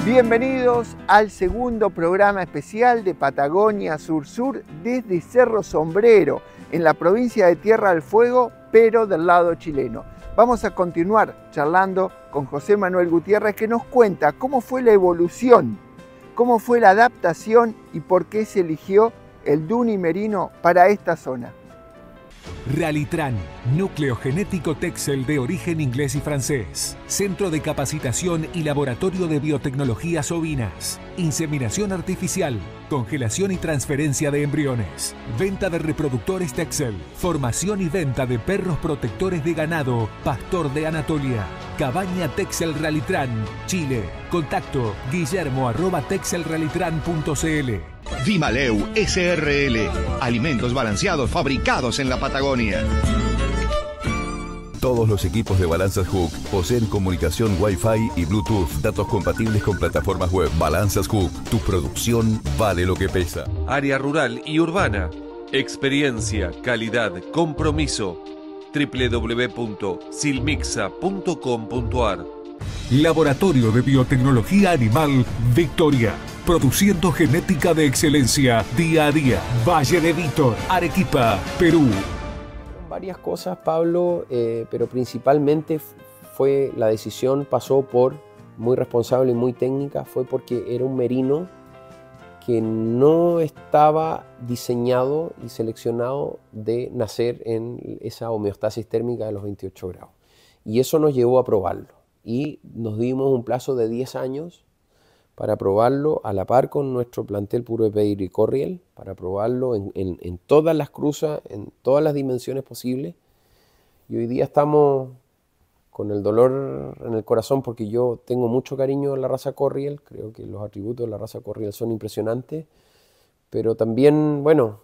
Bienvenidos al segundo programa especial de Patagonia Sur Sur desde Cerro Sombrero, en la provincia de Tierra del Fuego, pero del lado chileno. Vamos a continuar charlando con José Manuel Gutiérrez, que nos cuenta cómo fue la evolución, cómo fue la adaptación y por qué se eligió el Duni Merino para esta zona. Ralitran, núcleo genético Texel de origen inglés y francés. Centro de capacitación y laboratorio de biotecnologías ovinas. Inseminación artificial, congelación y transferencia de embriones. Venta de reproductores Texel. Formación y venta de perros protectores de ganado, Pastor de Anatolia. Cabaña Texel Ralitran, Chile. Contacto guillermo@texelralitran.cl. Vimaleu SRL. Alimentos balanceados fabricados en la Patagonia. Todos los equipos de Balanzas Hook poseen comunicación Wi-Fi y Bluetooth, datos compatibles con plataformas web. Balanzas Hook, tu producción vale lo que pesa. Área rural y urbana. Experiencia, calidad, compromiso. www.silmixa.com.ar. Laboratorio de Biotecnología Animal Victoria. Produciendo genética de excelencia día a día. Valle de Vítor, Arequipa, Perú. Varias cosas, Pablo, pero principalmente fue la decisión, pasó por, muy responsable y muy técnica, fue porque era un merino que no estaba diseñado y seleccionado de nacer en esa homeostasis térmica de los 28 grados. Y eso nos llevó a probarlo. Y nos dimos un plazo de 10 años para probarlo a la par con nuestro plantel puro de Pedigree Corriel, para probarlo en todas las cruzas, en todas las dimensiones posibles. Y hoy día estamos con el dolor en el corazón porque yo tengo mucho cariño a la raza Corriel, creo que los atributos de la raza Corriel son impresionantes, pero también, bueno,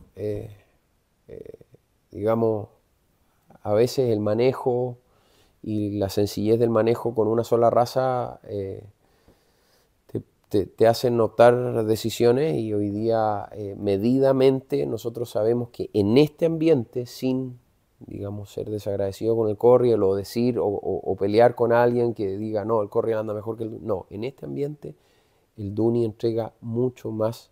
digamos, a veces el manejo y la sencillez del manejo con una sola raza te hacen notar decisiones, y hoy día medidamente nosotros sabemos que en este ambiente, sin, digamos, ser desagradecido con el Corriel o decir o pelear con alguien que diga no, el Corriel anda mejor que el Duni. No, en este ambiente el Duni entrega mucho más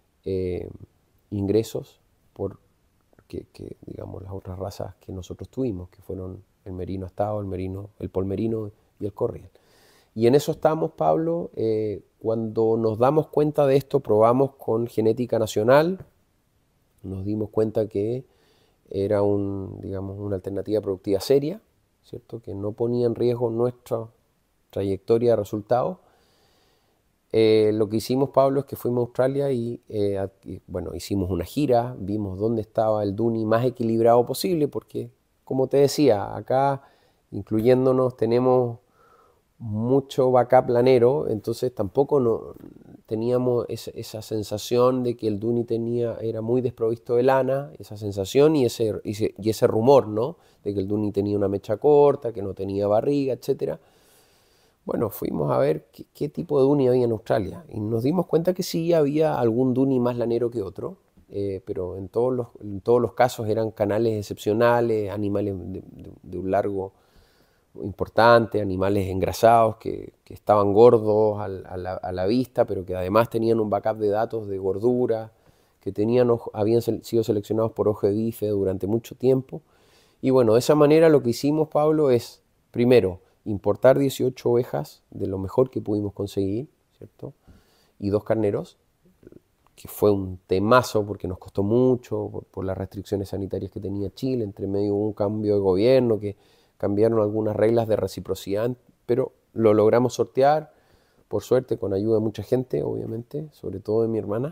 ingresos que digamos, las otras razas que nosotros tuvimos, que fueron el merino astado, el polmerino y el Corriel. Y en eso estamos, Pablo. Cuando nos damos cuenta de esto, probamos con genética nacional, nos dimos cuenta que era digamos, una alternativa productiva seria, ¿cierto? Que no ponía en riesgo nuestra trayectoria de resultados. Lo que hicimos, Pablo, es que fuimos a Australia y bueno, hicimos una gira, vimos dónde estaba el Duni más equilibrado posible, porque, como te decía, acá, incluyéndonos, tenemos mucho backup lanero, entonces tampoco teníamos esa sensación de que el Duni era muy desprovisto de lana, esa sensación y ese rumor, ¿no? De que el Duni tenía una mecha corta, que no tenía barriga, etc. Bueno, fuimos a ver qué tipo de Duni había en Australia y nos dimos cuenta que sí había algún Duni más lanero que otro, pero en todos los casos eran canales excepcionales, animales de un largo importante, animales engrasados que estaban gordos a la vista, pero que además tenían un backup de datos de gordura, que habían sido seleccionados por ojo de bife durante mucho tiempo. Y bueno, de esa manera lo que hicimos, Pablo, es, primero, importar 18 ovejas de lo mejor que pudimos conseguir, ¿cierto? Y 2 carneros, que fue un temazo porque nos costó mucho por las restricciones sanitarias que tenía Chile. Entre medio hubo un cambio de gobierno que cambiaron algunas reglas de reciprocidad, pero lo logramos sortear, por suerte, con ayuda de mucha gente, obviamente, sobre todo de mi hermana.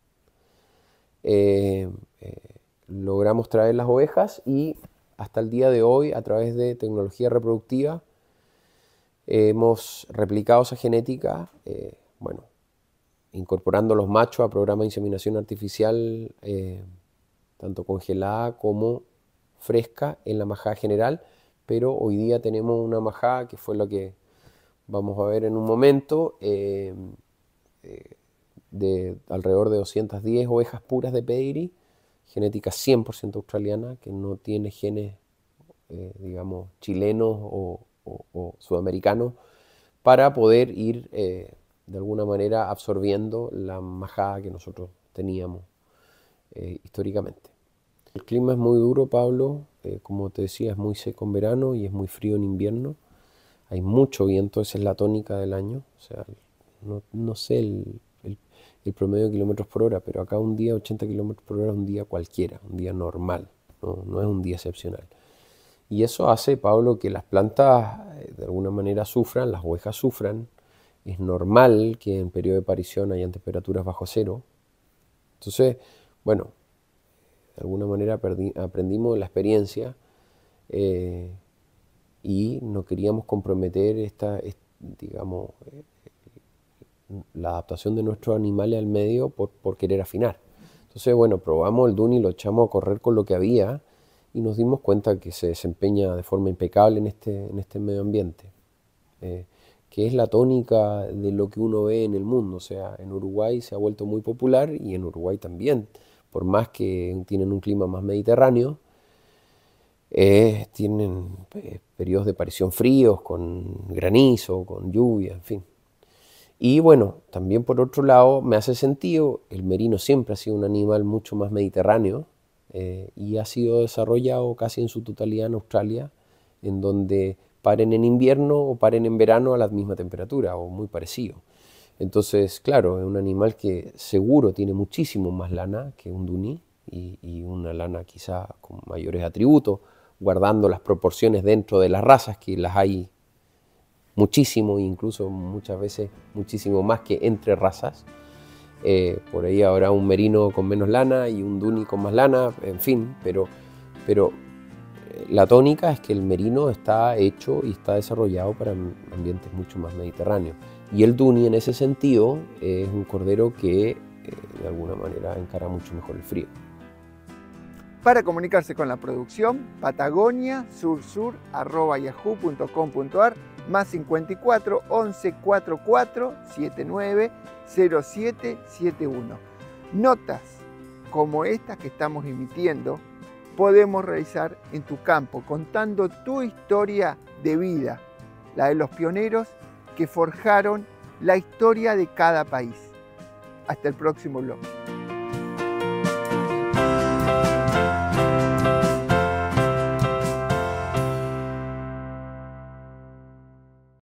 Logramos traer las ovejas y hasta el día de hoy, a través de tecnología reproductiva, hemos replicado esa genética, bueno, incorporando los machos a programas de inseminación artificial, tanto congelada como fresca en la majada general, pero hoy día tenemos una majada que fue la que vamos a ver en un momento, de alrededor de 210 ovejas puras de pedigree, genética 100% australiana, que no tiene genes, digamos, chilenos o sudamericanos, para poder ir de alguna manera absorbiendo la majada que nosotros teníamos históricamente. El clima es muy duro, Pablo, como te decía, es muy seco en verano y es muy frío en invierno. Hay mucho viento, esa es la tónica del año. O sea, no sé el promedio de kilómetros por hora, pero acá un día 80 kilómetros por hora es un día cualquiera, un día normal, no es un día excepcional. Y eso hace, Pablo, que las plantas de alguna manera sufran, las ovejas sufran. Es normal que en periodo de parición hayan temperaturas bajo cero. Entonces, bueno, de alguna manera aprendimos la experiencia y no queríamos comprometer digamos, la adaptación de nuestros animales al medio por querer afinar. Entonces, bueno, probamos el Duni, lo echamos a correr con lo que había y nos dimos cuenta que se desempeña de forma impecable en este medio ambiente, que es la tónica de lo que uno ve en el mundo. O sea, en Uruguay se ha vuelto muy popular y en Uruguay también, por más que tienen un clima más mediterráneo, tienen periodos de aparición fríos, con granizo, con lluvia, en fin. Y bueno, también por otro lado me hace sentido, el merino siempre ha sido un animal mucho más mediterráneo y ha sido desarrollado casi en su totalidad en Australia, en donde paren en invierno o paren en verano a la misma temperatura o muy parecido. Entonces, claro, es un animal que seguro tiene muchísimo más lana que un Duni y una lana quizá con mayores atributos, guardando las proporciones dentro de las razas, que las hay muchísimo, incluso muchas veces muchísimo más que entre razas. Por ahí habrá un merino con menos lana y un Duni con más lana, en fin, pero la tónica es que el merino está hecho y está desarrollado para ambientes mucho más mediterráneos. Y el Duni en ese sentido es un cordero que de alguna manera encara mucho mejor el frío. Para comunicarse con la producción, patagoniasursur@yahoo.com.ar más 54 11 44 79 07 71. Notas como estas que estamos emitiendo podemos realizar en tu campo, contando tu historia de vida, la de los pioneros que forjaron la historia de cada país. Hasta el próximo blog.